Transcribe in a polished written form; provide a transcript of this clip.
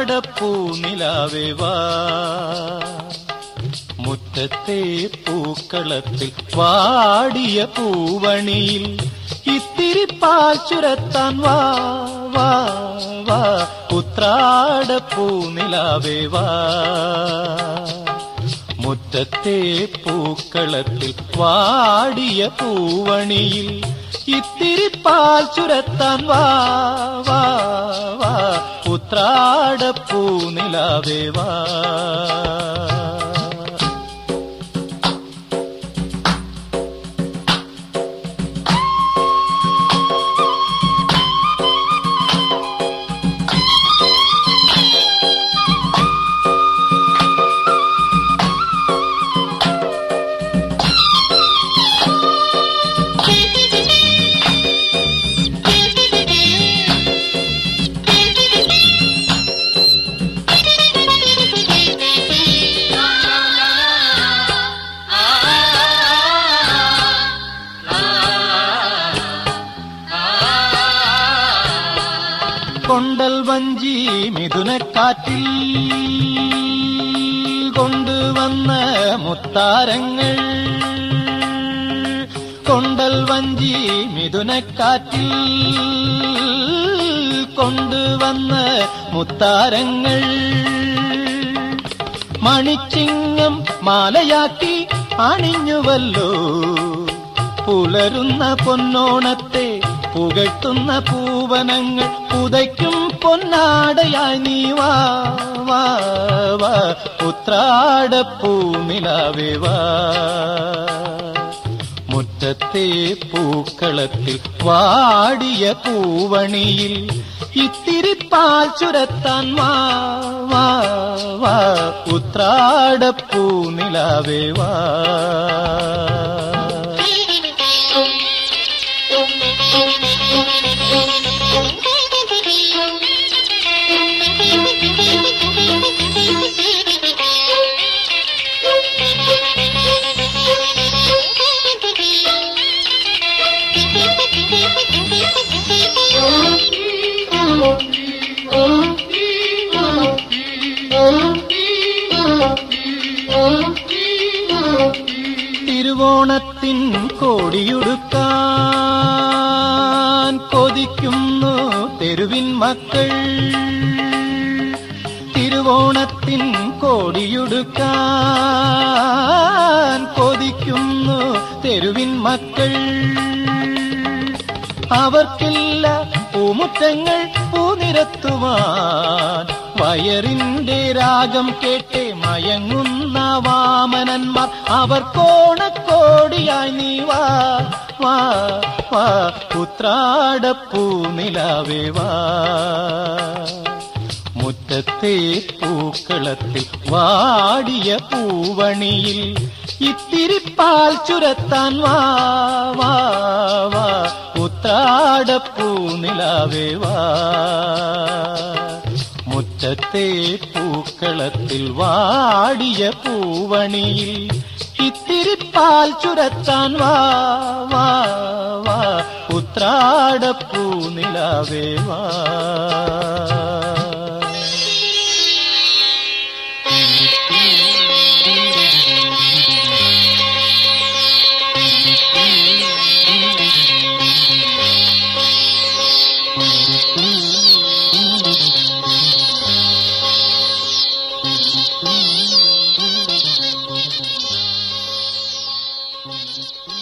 ഉത്രാടപ്പൂനിലാവേ വാ, മുറ്റത്തെ പൂക്കളത്തിൽ വാടിയ പൂവണിയിൽ ഇത്തിരി പാൽ ചുരത്താൻ വാ വാ വാ, ഉത്രാടപ്പൂനിലാവേ വാ. മുറ്റത്തെ പൂക്കളത്തിൽ വാടിയ പൂവണിയിൽ ഇത്തിരി പാൽ ചുരത്താൻ വാ വാ വാ, ഉത്രാടപ്പൂനിലാവേ വാ. കൊണ്ടൽ വഞ്ചി മിഥുനക്കാറ്റിൽ കൊണ്ടുവന്ന മുത്താരങ്ങൾ, കൊണ്ടൽ വഞ്ചി മിഥുനക്കാറ്റിൽ കൊണ്ടുവന്ന മുത്താരങ്ങൾ, മണിച്ചിങ്ങം മാലയാക്കി അണിഞ്ഞുവല്ലോ പുലരുന്ന പൊന്നോണത്തെ പുകഴ്ത്തുന്ന പൂവനങ്ങൾ, പുതയ്ക്കും പൊന്നാടയായി നീ വാ വാ വാ, ഉത്രാടപ്പൂനിലാവേ വാ. മുറ്റത്തെ പൂക്കളത്തിൽ വാടിയ പൂവണിയിൽ ഇത്തിരി പാൽ ചുരത്താൻ വാ വാ വാ, ഉത്രാടപ്പൂനിലാവേ വാ. തിരുവോണത്തിൻ കോടിയുടുക്കാൻ കൊതിക്കുന്നു തെരുവിൻ മക്കൾ, തിരുവോണത്തിൻ കോടിയുടുക്കാൻ കൊതിക്കുന്നു തെരുവിൻ മക്കൾ. അവർക്കില്ല പൂമുറ്റങ്ങൾ പൂനിരത്തുവാൻ, വയറിന്റെ രാഗം കേട്ട് മയങ്ങുന്ന വാമനന്മാർ, അവർക്കോണക്കോടിയായി നീ വാ വാ വാ, ഉത്രാടപ്പൂനിലാവേ വാ. മുറ്റത്തെ പൂക്കളത്തിൽ വാടിയ പൂവണിയിൽ ഇത്തിരി പാൽ ചുരത്താൻ വാ വാ വാ, ഉത്രാടപ്പൂനിലാവേ വാ. മുറ്റത്തെ പൂക്കളത്തിൽ വാടിയ പൂവണിയിൽ ഇത്തിരി പാൽ ചുരത്താൻ വാ വാ വാ, ഉത്രാടപ്പൂനിലാവേ വാ. Thank you.